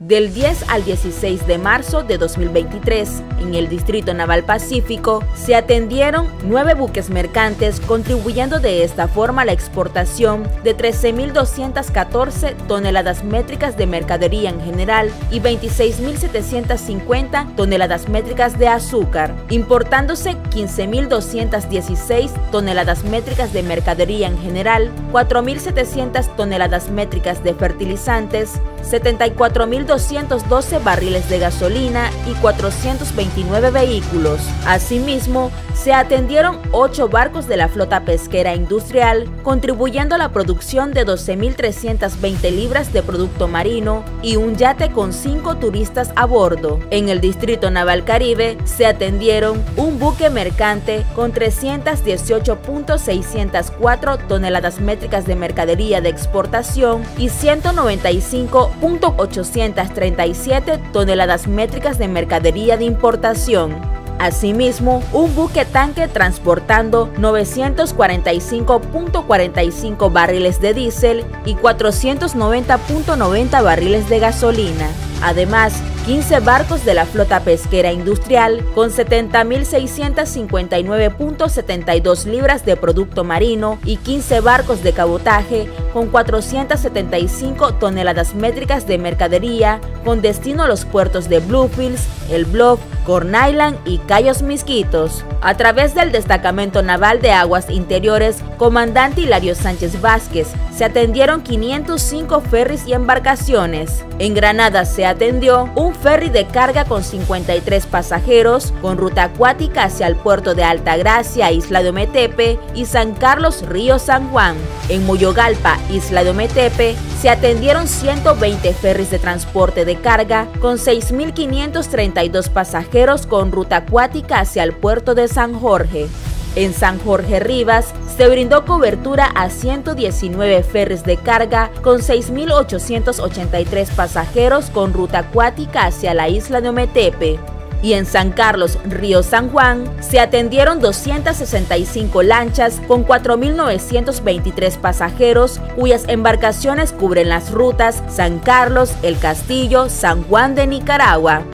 Del 10 al 16 de marzo de 2023, en el Distrito Naval Pacífico, se atendieron 9 buques mercantes, contribuyendo de esta forma a la exportación de 13.214 toneladas métricas de mercadería en general y 26.750 toneladas métricas de azúcar, importándose 15.216 toneladas métricas de mercadería en general, 4.700 toneladas métricas de fertilizantes, 74.212 barriles de gasolina y 429 vehículos. Asimismo, se atendieron 8 barcos de la flota pesquera industrial, contribuyendo a la producción de 12.320 libras de producto marino y un yate con 5 turistas a bordo. En el Distrito Naval Caribe se atendieron un buque mercante con 318.604 toneladas métricas de mercadería de exportación y 195.837 toneladas métricas de mercadería de importación. Asimismo, un buque tanque transportando 945.45 barriles de diésel y 490.90 barriles de gasolina. Además, 15 barcos de la flota pesquera industrial con 70.659.72 libras de producto marino y 15 barcos de cabotaje con 475 toneladas métricas de mercadería con destino a los puertos de Bluefields, El Bluff, Corn Island y Cayos Misquitos. A través del Destacamento Naval de Aguas Interiores, Comandante Hilario Sánchez Vázquez, se atendieron 505 ferries y embarcaciones. En Granada se atendió un ferry de carga con 53 pasajeros con ruta acuática hacia el puerto de Altagracia, Isla de Ometepe y San Carlos, Río San Juan. En Moyogalpa, Isla de Ometepe, se atendieron 120 ferries de transporte de carga con 6.532 pasajeros con ruta acuática hacia el puerto de San Jorge. En San Jorge Rivas se brindó cobertura a 119 ferries de carga con 6.883 pasajeros con ruta acuática hacia la isla de Ometepe. Y en San Carlos, Río San Juan, se atendieron 265 lanchas con 4.923 pasajeros, cuyas embarcaciones cubren las rutas San Carlos, El Castillo, San Juan de Nicaragua.